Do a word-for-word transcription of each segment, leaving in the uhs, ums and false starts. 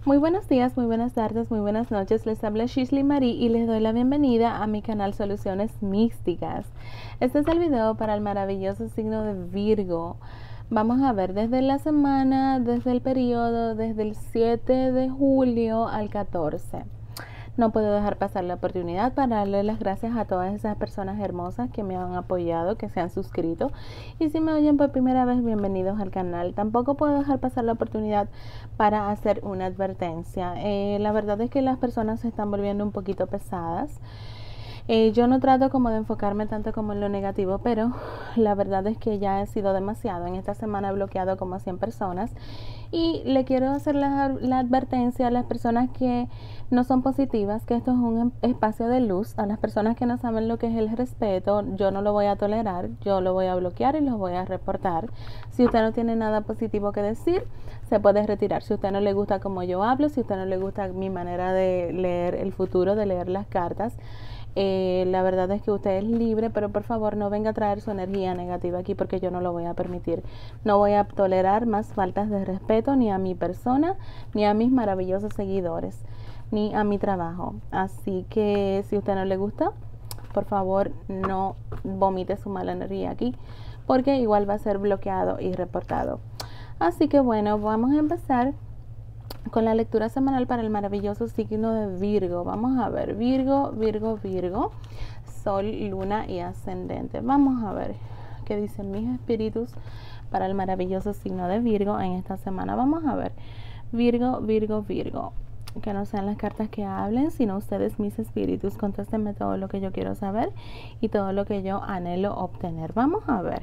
Muy buenos días, muy buenas tardes, muy buenas noches. Les habla Shisley Marie y les doy la bienvenida a mi canal Soluciones Místicas. Este es el video para el maravilloso signo de Virgo. Vamos a ver desde la semana, desde el periodo, desde el siete de julio al catorce. No puedo dejar pasar la oportunidad para darle las gracias a todas esas personas hermosas que me han apoyado, que se han suscrito. Y si me oyen por primera vez, bienvenidos al canal. Tampoco puedo dejar pasar la oportunidad para hacer una advertencia. Eh, la verdad es que las personas se están volviendo un poquito pesadas. Eh, yo no trato como de enfocarme tanto como en lo negativo, pero la verdad es que ya he sido demasiado. En esta semana he bloqueado como a cien personas y le quiero hacer la, la advertencia a las personas que no son positivas, que esto es un espacio de luz. A las personas que no saben lo que es el respeto, yo no lo voy a tolerar, yo lo voy a bloquear y lo voy a reportar. Si usted no tiene nada positivo que decir, se puede retirar. Si a usted no le gusta cómo yo hablo, si a usted no le gusta mi manera de leer el futuro, de leer las cartas, Eh, la verdad es que usted es libre, pero por favor no venga a traer su energía negativa aquí porque yo no lo voy a permitir. No voy a tolerar más faltas de respeto ni a mi persona, ni a mis maravillosos seguidores, ni a mi trabajo. Así que si a usted no le gusta, por favor no vomite su mala energía aquí porque igual va a ser bloqueado y reportado. Así que bueno, vamos a empezar con la lectura semanal para el maravilloso signo de Virgo. Vamos a ver, Virgo, Virgo, Virgo, Sol, Luna y Ascendente. Vamos a ver qué dicen mis espíritus para el maravilloso signo de Virgo en esta semana. Vamos a ver, Virgo, Virgo, Virgo. Que no sean las cartas que hablen, sino ustedes, mis espíritus. Contéstenme todo lo que yo quiero saber y todo lo que yo anhelo obtener. Vamos a ver.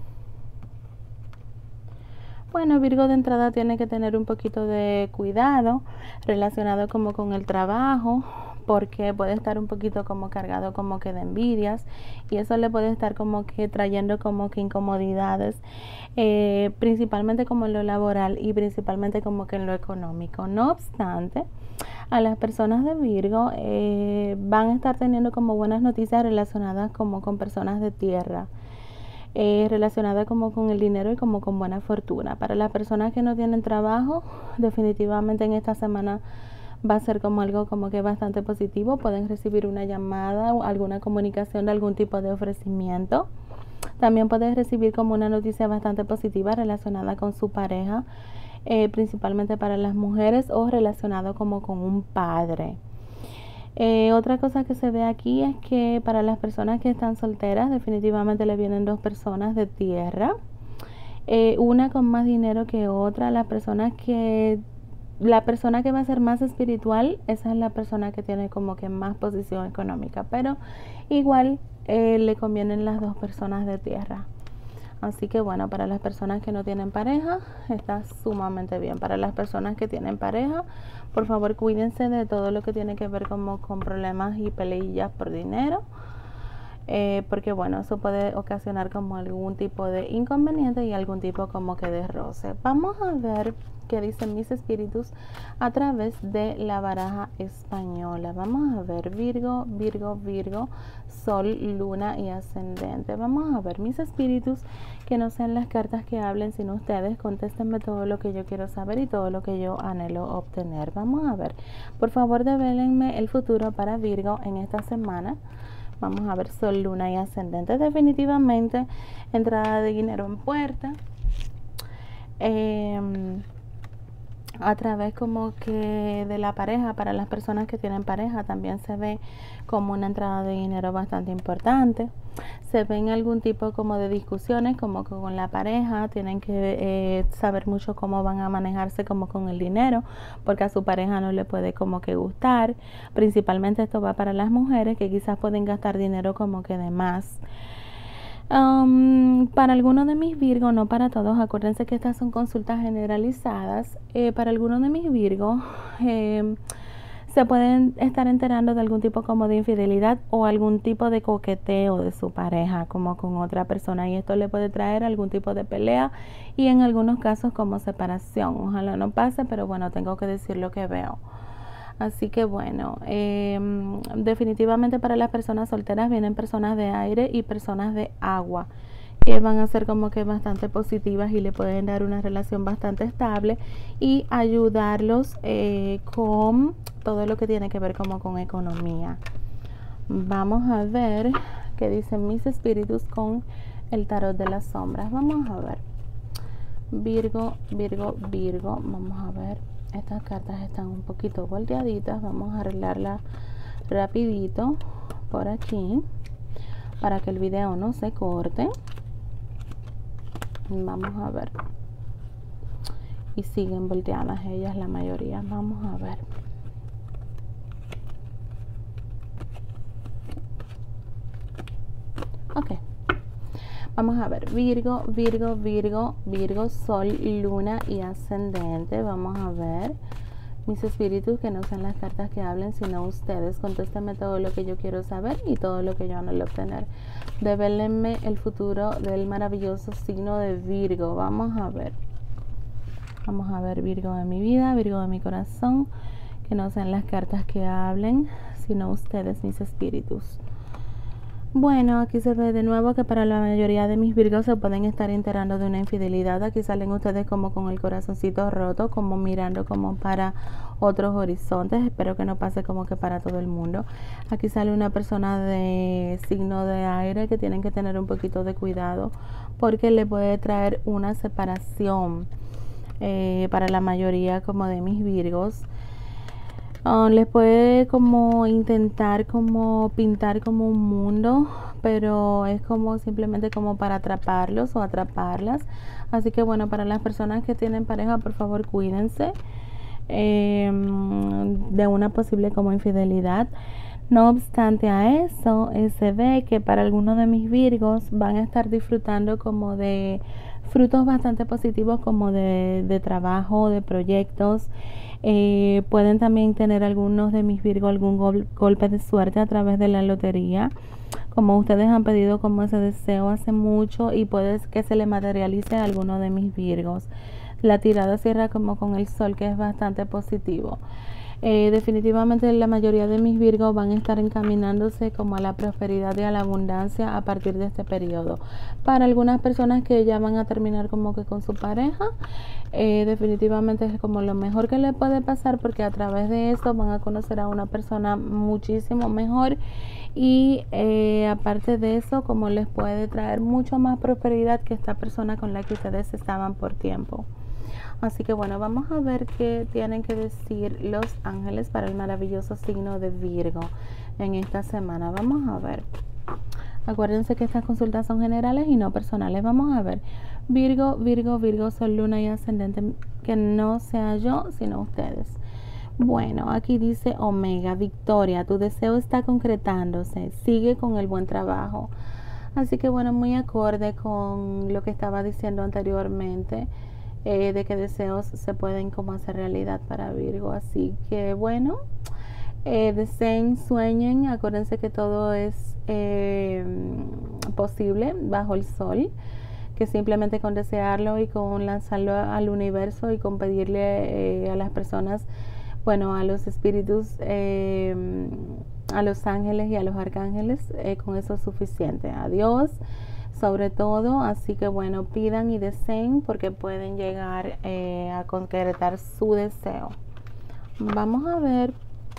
Bueno, Virgo de entrada tiene que tener un poquito de cuidado relacionado como con el trabajo, porque puede estar un poquito como cargado como que de envidias y eso le puede estar como que trayendo como que incomodidades, eh, principalmente como en lo laboral y principalmente como que en lo económico. No obstante, a las personas de Virgo eh, van a estar teniendo como buenas noticias relacionadas como con personas de tierra. Eh, relacionada como con el dinero y como con buena fortuna. Para las personas que no tienen trabajo, definitivamente en esta semana va a ser como algo como que bastante positivo. Pueden recibir una llamada o alguna comunicación de algún tipo de ofrecimiento. También pueden recibir como una noticia bastante positiva relacionada con su pareja, eh, principalmente para las mujeres o relacionado como con un padre. Eh, otra cosa que se ve aquí es que para las personas que están solteras definitivamente le vienen dos personas de tierra, eh, una con más dinero que otra. Las personas que la persona que va a ser más espiritual, esa es la persona que tiene como que más posición económica, pero igual eh, le convienen las dos personas de tierra. Así que bueno, para las personas que no tienen pareja, está sumamente bien. Para las personas que tienen pareja, por favor cuídense de todo lo que tiene que ver como con problemas y peleillas por dinero. Eh, porque bueno, eso puede ocasionar como algún tipo de inconveniente y algún tipo como que de roce. Vamos a ver qué dicen mis espíritus a través de la baraja española. Vamos a ver Virgo, Virgo, Virgo, Sol, Luna y Ascendente. Vamos a ver mis espíritus, que no sean las cartas que hablen sino ustedes. Contéstenme todo lo que yo quiero saber y todo lo que yo anhelo obtener. Vamos a ver, por favor devélenme el futuro para Virgo en esta semana. Vamos a ver Sol, Luna y Ascendente. Definitivamente entrada de dinero en puerta. Eh, a través como que de la pareja, para las personas que tienen pareja también se ve como una entrada de dinero bastante importante. Se ven algún tipo como de discusiones como que con la pareja, tienen que eh, saber mucho cómo van a manejarse como con el dinero, porque a su pareja no le puede como que gustar. Principalmente esto va para las mujeres que quizás pueden gastar dinero como que de más. Um, para algunos de mis Virgos, no para todos, acuérdense que estas son consultas generalizadas. Eh, para algunos de mis Virgos eh, se pueden estar enterando de algún tipo como de infidelidad o algún tipo de coqueteo de su pareja como con otra persona, y esto le puede traer algún tipo de pelea y en algunos casos como separación. Ojalá no pase, pero bueno, tengo que decir lo que veo. Así que bueno, eh, definitivamente para las personas solteras vienen personas de aire y personas de agua que van a ser como que bastante positivas y le pueden dar una relación bastante estable y ayudarlos eh, con todo lo que tiene que ver como con economía. Vamos a ver qué dicen mis espíritus con el tarot de las sombras. Vamos a ver. Virgo, Virgo, Virgo. Vamos a ver. Estas cartas están un poquito volteaditas. Vamos a arreglarlas rapidito por aquí para que el video no se corte. Vamos a ver. Y siguen volteadas ellas la mayoría. Vamos a ver. Ok. Vamos a ver. Virgo, Virgo, Virgo, Virgo, Sol, Luna y Ascendente. Vamos a ver. Mis espíritus, que no sean las cartas que hablen, sino ustedes. Contéstenme todo lo que yo quiero saber y todo lo que yo anhelo obtener. Devélenme el futuro del maravilloso signo de Virgo. Vamos a ver. Vamos a ver, Virgo de mi vida, Virgo de mi corazón. Que no sean las cartas que hablen, sino ustedes, mis espíritus. Bueno, aquí se ve de nuevo que para la mayoría de mis Virgos se pueden estar enterando de una infidelidad. Aquí salen ustedes como con el corazoncito roto, como mirando como para otros horizontes. Espero que no pase como que para todo el mundo. Aquí sale una persona de signo de aire que tienen que tener un poquito de cuidado porque le puede traer una separación eh, para la mayoría como de mis Virgos. Uh, les puede como intentar como pintar como un mundo, pero es como simplemente como para atraparlos o atraparlas. Así que bueno, para las personas que tienen pareja, por favor cuídense eh, de una posible como infidelidad. No obstante a eso, eh, se ve que para algunos de mis Virgos van a estar disfrutando como de frutos bastante positivos como de, de trabajo, de proyectos. Eh, pueden también tener algunos de mis Virgos algún gol, golpe de suerte a través de la lotería, como ustedes han pedido como ese deseo hace mucho y puede que se le materialice a alguno de mis Virgos. La tirada cierra como con el sol, que es bastante positivo. Eh, definitivamente la mayoría de mis Virgos van a estar encaminándose como a la prosperidad y a la abundancia a partir de este periodo. Para algunas personas que ya van a terminar como que con su pareja, eh, definitivamente es como lo mejor que le puede pasar, porque a través de esto van a conocer a una persona muchísimo mejor y eh, aparte de eso como les puede traer mucho más prosperidad que esta persona con la que ustedes estaban por tiempo. Así que bueno, vamos a ver qué tienen que decir los ángeles para el maravilloso signo de Virgo en esta semana. Vamos a ver. Acuérdense que estas consultas son generales y no personales. Vamos a ver. Virgo, Virgo, Virgo, Sol, Luna y Ascendente. Que no sea yo, sino ustedes. Bueno, aquí dice Omega, Victoria, tu deseo está concretándose. Sigue con el buen trabajo. Así que bueno, muy acorde con lo que estaba diciendo anteriormente. Eh, de que deseos se pueden como hacer realidad para Virgo. Así que bueno, eh, deseen, sueñen, acuérdense que todo es eh, posible bajo el sol, que simplemente con desearlo y con lanzarlo al universo y con pedirle eh, a las personas, bueno, a los espíritus, eh, a los ángeles y a los arcángeles, eh, con eso es suficiente. A Dios sobre todo, así que bueno, pidan y deseen porque pueden llegar eh, a concretar su deseo. Vamos a ver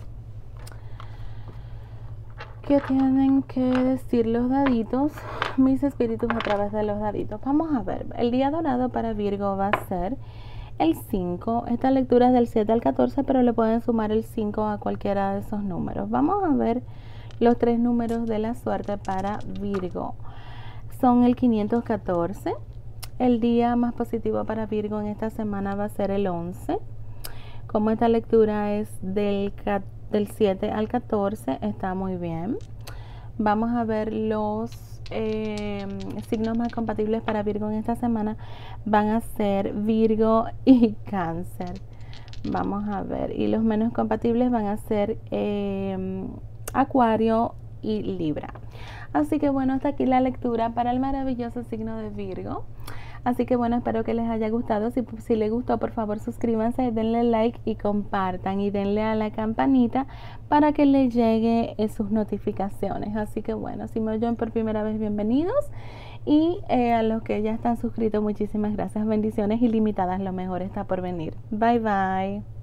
qué tienen que decir los daditos, mis espíritus a través de los daditos. Vamos a ver, el día dorado para Virgo va a ser el cinco. Esta lectura es del siete al catorce, pero le pueden sumar el cinco a cualquiera de esos números. Vamos a ver los tres números de la suerte para Virgo. Son el quinientos catorce. El día más positivo para Virgo en esta semana va a ser el once. Como esta lectura es del, del siete al catorce, está muy bien. Vamos a ver los eh, signos más compatibles para Virgo en esta semana. Van a ser Virgo y Cáncer. Vamos a ver. Y los menos compatibles van a ser eh, Acuario y Libra. Así que bueno, hasta aquí la lectura para el maravilloso signo de Virgo. Así que bueno, espero que les haya gustado. Si, si les gustó, por favor suscríbanse, denle like y compartan y denle a la campanita para que les llegue sus notificaciones. Así que bueno, si me oyen por primera vez, bienvenidos. Y eh, a los que ya están suscritos, muchísimas gracias, bendiciones ilimitadas, lo mejor está por venir. Bye bye.